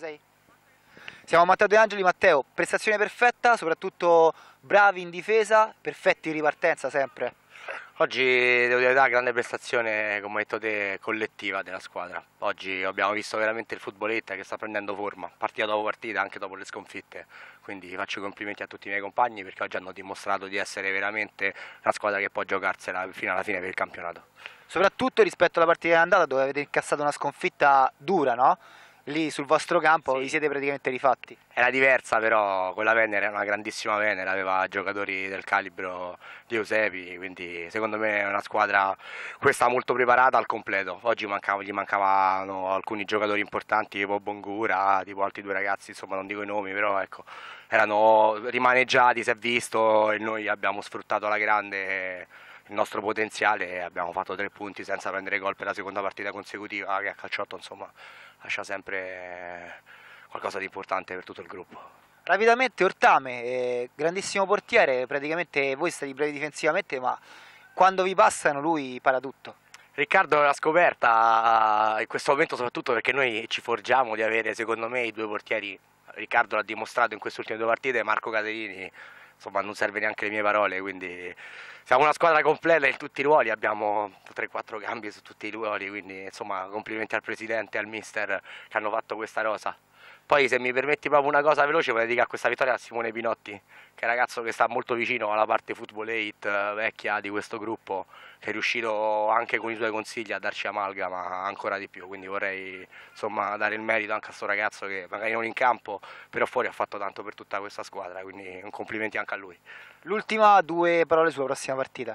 Sei? Siamo a Matteo De Angeli. Matteo, prestazione perfetta, soprattutto bravi in difesa, perfetti in ripartenza sempre. Oggi devo dire una grande prestazione, come hai detto te, collettiva della squadra. Oggi abbiamo visto veramente il futboletta che sta prendendo forma, partita dopo partita, anche dopo le sconfitte. Quindi faccio i complimenti a tutti i miei compagni perché oggi hanno dimostrato di essere veramente una squadra che può giocarsela fino alla fine per il campionato. Soprattutto rispetto alla partita d'andata dove avete incassato una sconfitta dura, no? Lì sul vostro campo vi Sì. siete praticamente rifatti. Era diversa però, quella Venere è una grandissima Venere, aveva giocatori del calibro di Eusebi, quindi secondo me è una squadra questa molto preparata al completo. Oggi gli mancavano alcuni giocatori importanti tipo Bongura, tipo altri due ragazzi, insomma non dico i nomi, però ecco, erano rimaneggiati, si è visto, e noi abbiamo sfruttato alla grande il nostro potenziale e abbiamo fatto 3 punti senza prendere gol per la seconda partita consecutiva, che a calciotto insomma lascia sempre qualcosa di importante per tutto il gruppo. Rapidamente Ortame, grandissimo portiere, praticamente voi state bravi difensivamente, ma quando vi passano lui para tutto. Riccardo è una scoperta in questo momento soprattutto perché noi ci forgiamo di avere secondo me i due portieri. Riccardo l'ha dimostrato in queste ultime 2 partite, Marco Caterini, insomma non serve neanche le mie parole, quindi siamo una squadra completa in tutti i ruoli, abbiamo 3-4 cambi su tutti i ruoli, quindi insomma complimenti al presidente e al mister che hanno fatto questa rosa. Poi se mi permetti proprio una cosa veloce vorrei dedicare questa vittoria a Simone Pinotti, che è un ragazzo che sta molto vicino alla parte Football 8 vecchia di questo gruppo, che è riuscito anche con i suoi consigli a darci amalgama ancora di più, quindi vorrei insomma dare il merito anche a questo ragazzo che magari non in campo, però fuori ha fatto tanto per tutta questa squadra, quindi un complimenti anche a lui. L'ultima, due parole sulla prossima partita.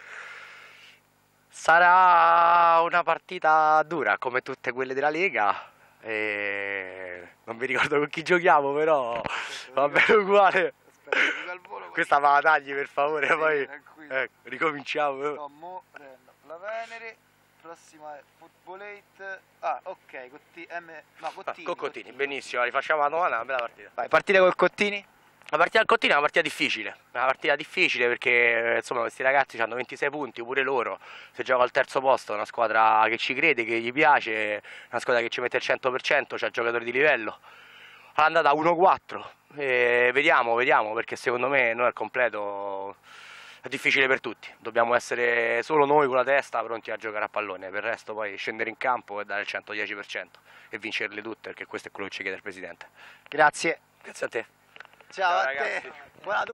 Sarà una partita dura come tutte quelle della Lega. E non mi ricordo con chi giochiamo, però va bene uguale. Questa me la tagli per favore, poi ricominciamo. No, mo prendo la Venere, prossima è Football 8. Ah, ok, no, Cottini. Con Cottini, benissimo, rifacciamo la novana, una bella partita. Vai, partita col Cottini? La partita al Cottini è una partita difficile perché insomma questi ragazzi hanno 26 punti, pure loro, se gioca al terzo posto è una squadra che ci crede, che gli piace, una squadra che ci mette il 100%, c'ha giocatori di livello. All'andata 1-4, vediamo perché secondo me noi al completo è difficile per tutti, dobbiamo essere solo noi con la testa pronti a giocare a pallone, per il resto poi scendere in campo e dare il 110% e vincerle tutte perché questo è quello che ci chiede il presidente. Grazie. Grazie a te. Ciao a te. Ragazzi. Buona